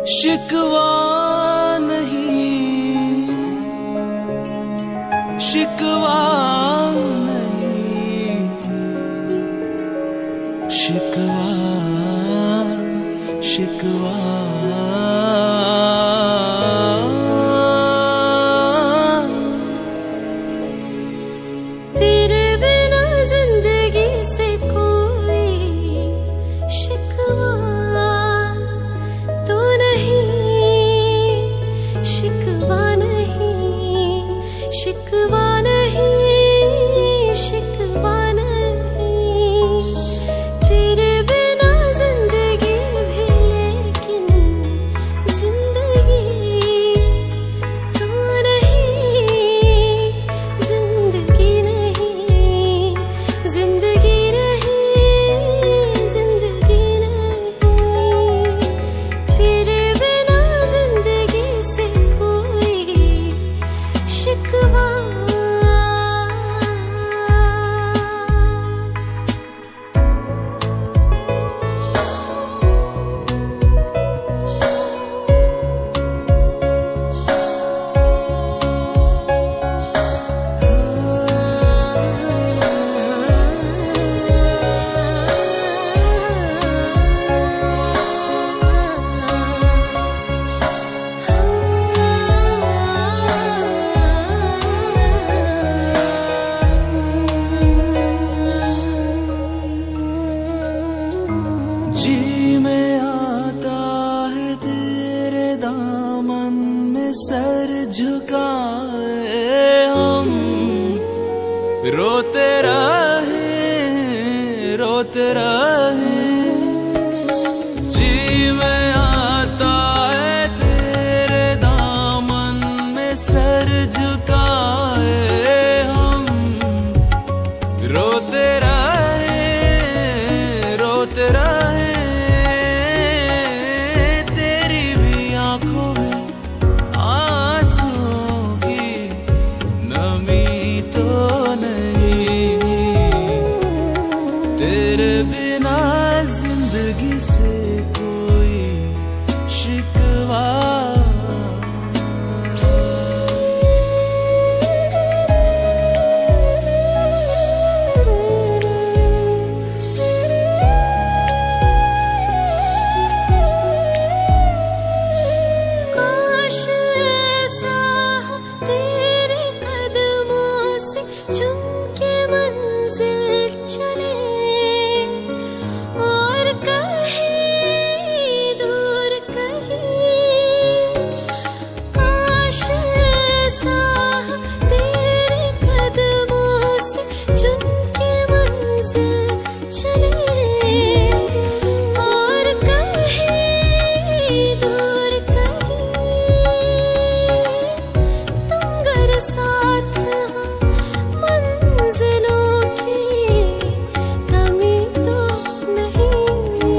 शिकवा नहीं, शिकवा नहीं, शिकवा शिकवा। तेरे बिना जिंदगी से कोई शिकवा तो नहीं, शिकवा नहीं, शिकवा नहीं, शिकवा नहीं। तेरे बिना जिंदगी भी, लेकिन जिंदगी तो नहीं, जिंदगी नहीं, जिंदगी नहीं, जिंदगी नहीं। तेरे बिना जिंदगी से कोई शिकवा। जी में आता है तेरे दामन में सर झुकाए हम, रोते रहे, रोते रहे। जी में आता है तेरे दामन में सर झुकाए हम, रोते रहे, रोते रहे। तेरी भी आंखों में आंसुओं की नमी तो नहीं, तेरे बिना जिंदगी से कोई शिकवा। काश ऐसा हो तेरे कदमों से चुम के मंजिल चले, और कहीं दूर कहीं। काश ऐसा हो तेरे कदमों से चुम के मंजिल चले, और कहीं दूर कहीं। तुम गर साथ हो, मंजिलों की कमी तो नहीं।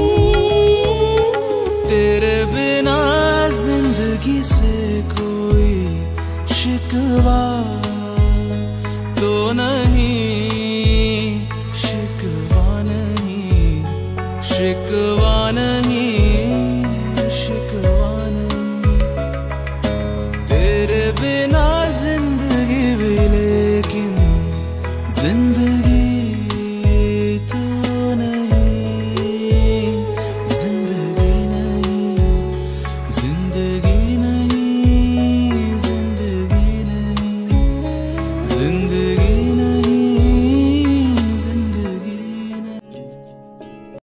तेरे बिना जिंदगी से कोई शिकवा तो नहीं, शिकवा नहीं, शिकवा नहीं, शिकवा नहीं। तेरे बिना जिंदगी भी, लेकिन जिंदगी तो नहीं, जिंदगी नहीं, जिंदगी